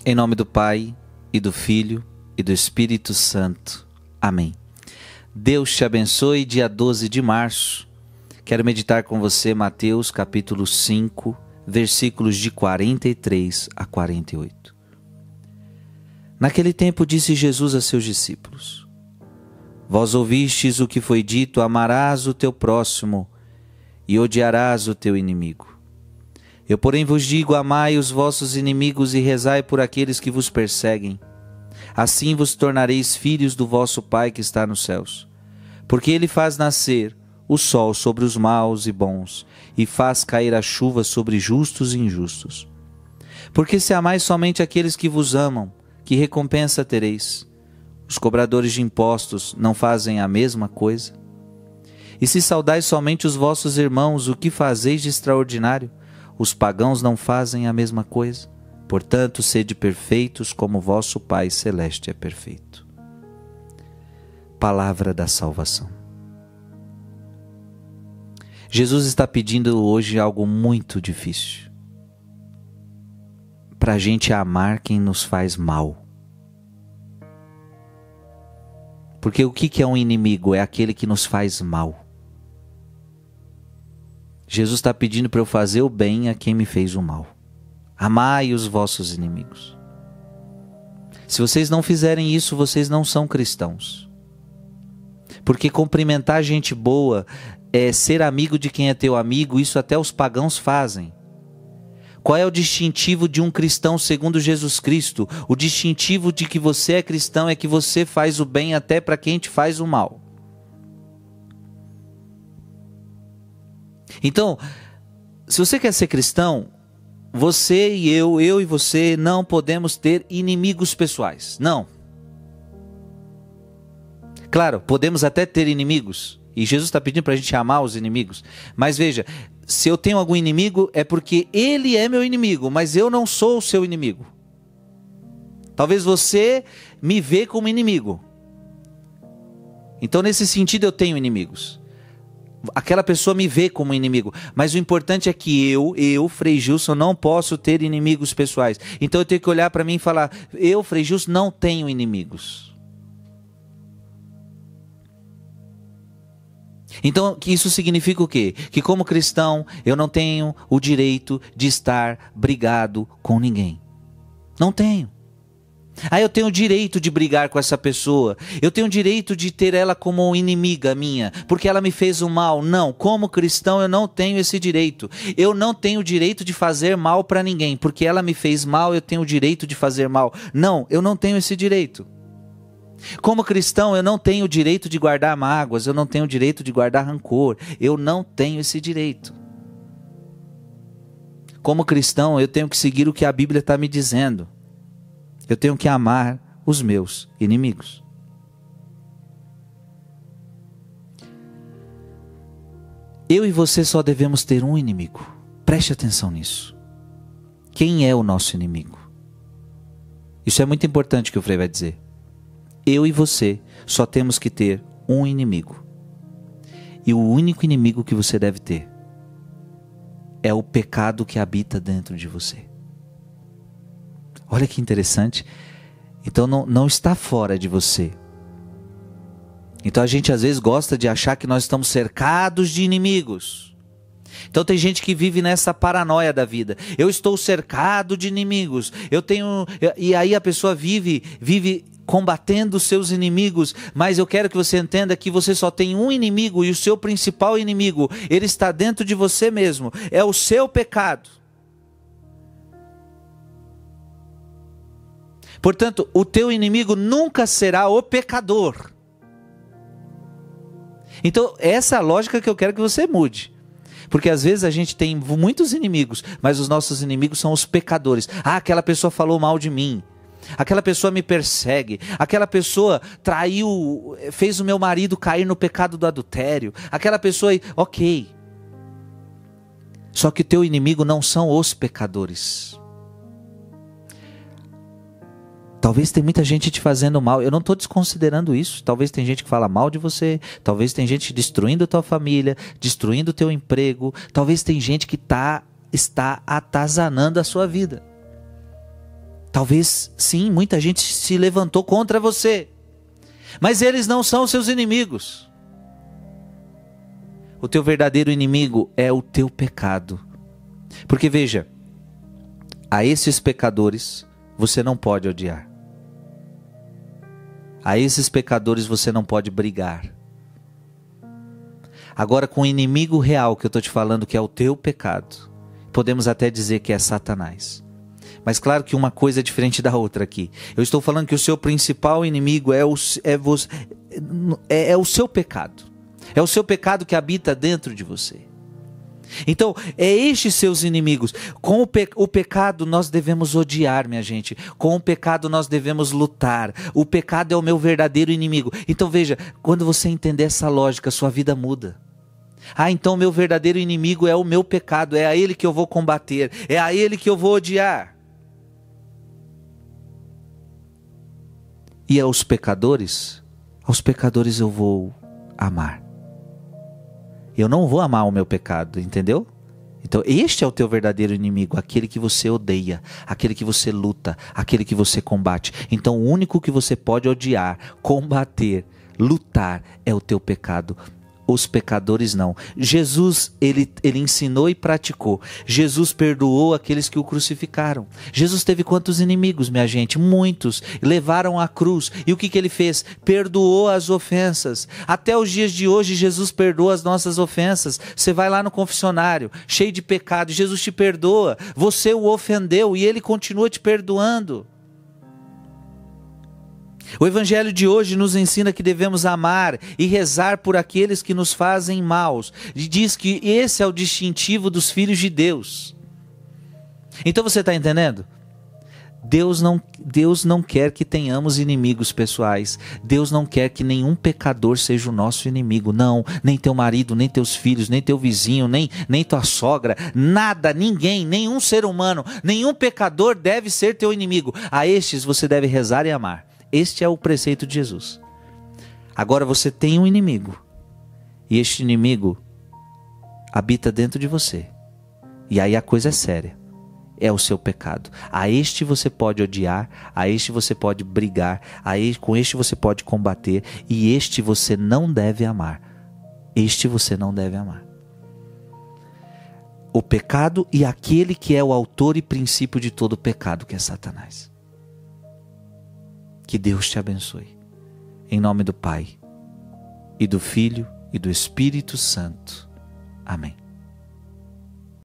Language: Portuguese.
Em nome do Pai, e do Filho, e do Espírito Santo. Amém. Deus te abençoe. Dia 12 de março, quero meditar com você Mateus capítulo 5, versículos de 43 a 48. Naquele tempo disse Jesus a seus discípulos: Vós ouvistes o que foi dito, amarás o teu próximo e odiarás o teu inimigo. Eu, porém, vos digo, amai os vossos inimigos e rezai por aqueles que vos perseguem. Assim vos tornareis filhos do vosso Pai que está nos céus. Porque Ele faz nascer o sol sobre os maus e bons, e faz cair a chuva sobre justos e injustos. Porque se amais somente aqueles que vos amam, que recompensa tereis? Os cobradores de impostos não fazem a mesma coisa? E se saudais somente os vossos irmãos, o que fazeis de extraordinário? Os pagãos não fazem a mesma coisa? Portanto, sede perfeitos como vosso Pai Celeste é perfeito. Palavra da salvação. Jesus está pedindo hoje algo muito difícil. Para a gente amar quem nos faz mal. Porque o que é um inimigo? É aquele que nos faz mal. Jesus está pedindo para eu fazer o bem a quem me fez o mal. Amai os vossos inimigos. Se vocês não fizerem isso, vocês não são cristãos. Porque cumprimentar gente boa, ser amigo de quem é teu amigo, isso até os pagãos fazem. Qual é o distintivo de um cristão segundo Jesus Cristo? O distintivo de que você é cristão é que você faz o bem até para quem te faz o mal. Então, se você quer ser cristão, você e eu e você não podemos ter inimigos pessoais. Não. Claro, podemos até ter inimigos. E Jesus está pedindo para a gente amar os inimigos. Mas veja, se eu tenho algum inimigo é porque ele é meu inimigo, mas eu não sou o seu inimigo. Talvez você me vê como inimigo. Então nesse sentido eu tenho inimigos. Aquela pessoa me vê como inimigo, mas o importante é que eu, Frei Gilson, não posso ter inimigos pessoais. Então eu tenho que olhar para mim e falar, eu, Frei Gilson, não tenho inimigos. Então isso significa o quê? Que como cristão eu não tenho o direito de estar brigado com ninguém. Não tenho. Eu tenho o direito de brigar com essa pessoa. Eu tenho o direito de ter ela como inimiga minha, porque ela me fez o mal. Não, como cristão eu não tenho esse direito. Eu não tenho o direito de fazer mal para ninguém, porque ela me fez mal, eu tenho o direito de fazer mal. Não, eu não tenho esse direito. Como cristão eu não tenho o direito de guardar mágoas, eu não tenho o direito de guardar rancor. Eu não tenho esse direito. Como cristão eu tenho que seguir o que a Bíblia está me dizendo. Eu tenho que amar os meus inimigos. Eu e você só devemos ter um inimigo. Preste atenção nisso. Quem é o nosso inimigo? Isso é muito importante que o Frei vai dizer. Eu e você só temos que ter um inimigo. E o único inimigo que você deve ter é o pecado que habita dentro de você. Olha que interessante. Então não está fora de você. Então a gente às vezes gosta de achar que nós estamos cercados de inimigos. Então tem gente que vive nessa paranoia da vida. Eu estou cercado de inimigos. E aí a pessoa vive combatendo os seus inimigos. Mas eu quero que você entenda que você só tem um inimigo. E o seu principal inimigo, ele está dentro de você mesmo. É o seu pecado. Portanto, o teu inimigo nunca será o pecador. Então, essa é a lógica que eu quero que você mude. Porque às vezes a gente tem muitos inimigos, mas os nossos inimigos são os pecadores. Aquela pessoa falou mal de mim. Aquela pessoa me persegue. Aquela pessoa traiu, fez o meu marido cair no pecado do adultério. Aquela pessoa, ok. Só que o teu inimigo não são os pecadores. Talvez tem muita gente te fazendo mal. Eu não estou desconsiderando isso. Talvez tem gente que fala mal de você. Talvez tem gente destruindo a tua família, destruindo o teu emprego. Talvez tem gente que está atazanando a sua vida. Talvez sim, muita gente se levantou contra você, mas eles não são seus inimigos. O teu verdadeiro inimigo é o teu pecado. Porque veja, a esses pecadores você não pode odiar. A esses pecadores você não pode brigar. Agora, com o inimigo real que eu estou te falando, que é o teu pecado, podemos até dizer que é Satanás. Mas claro que uma coisa é diferente da outra aqui. Eu estou falando que o seu principal inimigo é o seu pecado. É o seu pecado que habita dentro de você. Então, é estes seus inimigos. Com o pecado nós devemos odiar, minha gente. Com o pecado nós devemos lutar. O pecado é o meu verdadeiro inimigo. Então veja, quando você entender essa lógica, sua vida muda. Então o meu verdadeiro inimigo é o meu pecado. É a ele que eu vou combater. É a ele que eu vou odiar. E aos pecadores eu vou amar. Eu não vou amar o meu pecado, entendeu? Então este é o teu verdadeiro inimigo, aquele que você odeia, aquele que você luta, aquele que você combate. Então o único que você pode odiar, combater, lutar é o teu pecado. Os pecadores não. Jesus, ele ensinou e praticou. Jesus perdoou aqueles que o crucificaram. Jesus teve quantos inimigos, minha gente? Muitos. Levaram à cruz. E o que ele fez? Perdoou as ofensas. Até os dias de hoje, Jesus perdoa as nossas ofensas. Você vai lá no confessionário, cheio de pecado, Jesus te perdoa. Você o ofendeu e ele continua te perdoando. O evangelho de hoje nos ensina que devemos amar e rezar por aqueles que nos fazem maus. E diz que esse é o distintivo dos filhos de Deus. Então você está entendendo? Deus não quer que tenhamos inimigos pessoais. Deus não quer que nenhum pecador seja o nosso inimigo. Não, nem teu marido, nem teus filhos, nem teu vizinho, nem tua sogra. Nada, ninguém, nenhum ser humano, nenhum pecador deve ser teu inimigo. A estes você deve rezar e amar. Este é o preceito de Jesus. Agora você tem um inimigo. E este inimigo habita dentro de você. E aí a coisa é séria. É o seu pecado. A este você pode odiar. A este você pode brigar. Com este você pode combater. E este você não deve amar. Este você não deve amar. O pecado e aquele que é o autor e princípio de todo pecado, que é Satanás. Que Deus te abençoe. Em nome do Pai, e do Filho, e do Espírito Santo. Amém.